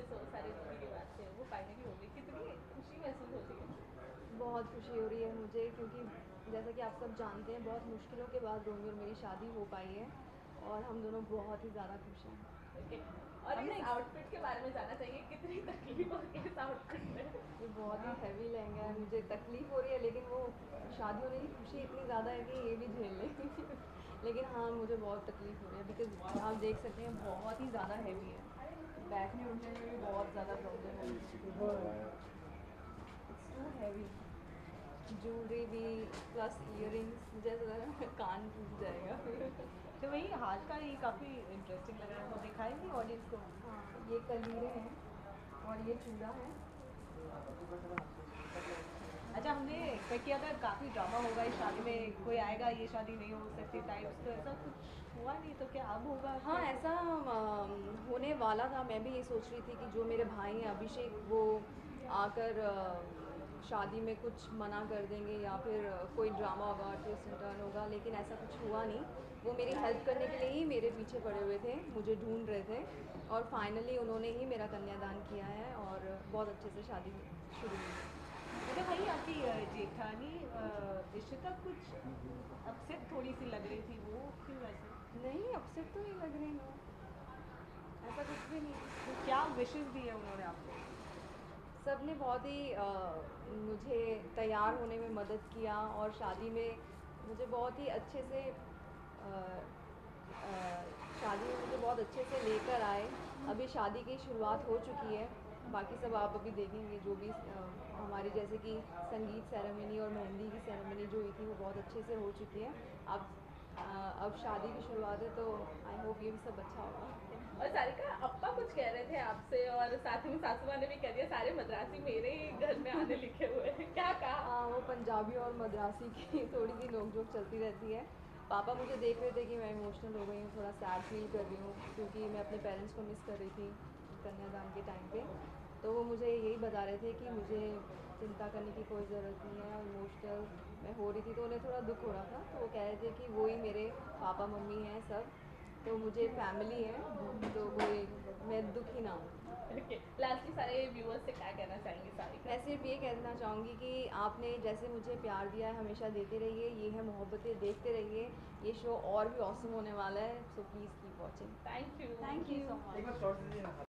सो सारी दूरी की बात है वो फाइनली हो गई, कितनी खुशी महसूस होती है? बहुत खुशी हो रही है मुझे, क्योंकि जैसा कि आप सब जानते हैं बहुत मुश्किलों के बाद रोमी और मेरी शादी हो पाई है और हम दोनों बहुत ही ज़्यादा खुश हैं। ओके। और हमने इस आउटफिट के बारे में जानना चाहिए, कितनी तकलीफ होती है इस आउटफिट में? ये बहुत ही हैवी लहंगा है, मुझे तकलीफ़ हो रही है, लेकिन वो शादी होने की खुशी इतनी ज़्यादा है कि ये भी झेल लें। लेकिन हाँ, मुझे बहुत तकलीफ़ हो रही है बिकॉज़ आप देख सकते हैं बहुत ही ज़्यादा हैवी है। बैठने उठने में भी बहुत ज़्यादा प्रॉब्लम है। It's too heavy. ज्वेलरी भी प्लस इयररिंग्स, मुझे ऐसा लग रहा है कान टूट जाएगा। तो वही हाथ का ये काफ़ी इंटरेस्टिंग लग रहा है, वो दिखाएंगे ऑडियंस को। हाँ, ये कलीरे हैं और ये चूड़ा है। अच्छा, हमने एक्सपेक्ट किया था काफ़ी ड्रामा होगा इस शादी में, कोई आएगा ये शादी नहीं हो सकती टाइप्स, तो ऐसा कुछ हुआ नहीं, तो क्या अब होगा? हाँ, ऐसा होने वाला था। मैं भी ये सोच रही थी कि जो मेरे भाई हैं अभिषेक, वो आकर शादी में कुछ मना कर देंगे या फिर कोई ड्रामा होगा, ट्विस्ट एंड टर्न होगा, लेकिन ऐसा कुछ हुआ नहीं। वो मेरी हेल्प करने के लिए ही मेरे पीछे पड़े हुए थे, मुझे ढूंढ रहे थे और फाइनली उन्होंने ही मेरा कन्यादान किया है और बहुत अच्छे से शादी शुरू हुई। मतलब वही आपकी जेठानी इशिता कुछ अपसेट थोड़ी सी लग रही थी, वो क्यों वैसे? नहीं, अपसेट तो नहीं लग रही, नो, ऐसा कुछ भी नहीं। तो क्या विशेस दी है उन्होंने आपको? सब ने बहुत ही मुझे तैयार होने में मदद किया और शादी में मुझे बहुत ही अच्छे से शादी में मुझे बहुत अच्छे से लेकर आए। अभी शादी की शुरुआत हो चुकी है, बाकी सब आप अभी देखेंगे जो भी हमारी जैसे कि संगीत सेरेमनी और मेहंदी की सेरेमनी जो हुई थी वो बहुत अच्छे से हो चुकी है। अब अब शादी की शुरुआत है, तो आई होप ये भी सब अच्छा होगा। और सारिका, अप्पा कुछ कह रहे थे आपसे और साथ ही में सासू माँ ने भी कह दिया सारे मद्रासी मेरे ही घर में आने लिखे हुए हैं, क्या कहा? हाँ, वो पंजाबी और मद्रासी की थोड़ी सी नोक-झोंक चलती रहती है। पापा मुझे देख रहे थे कि मैं इमोशनल हो गई हूँ, थोड़ा सैड फ़ील कर रही हूँ क्योंकि मैं अपने पेरेंट्स को मिस कर रही थी कन्यादान के टाइम पे। तो वो मुझे यही बता रहे थे कि मुझे चिंता करने की कोई ज़रूरत नहीं है और इमोशनल मैं हो रही थी, तो उन्हें थोड़ा दुःख हो रहा था। तो वो कह रहे थे कि वो ही मेरे पापा-मम्मी हैं सब, तो मुझे फैमिली है, तो कोई मैं दुखी ना हूँ। ओके, लास्टली सारे व्यूअर्स से क्या कहना चाहेंगे सारिका? मैं सिर्फ ये कहना चाहूँगी कि आपने जैसे मुझे प्यार दिया है हमेशा देते रहिए, ये है मोहब्बतें, देखते रहिए। ये शो और भी ऑसम होने वाला है, so please keep watching. Thank you. Thank thank you you. So much.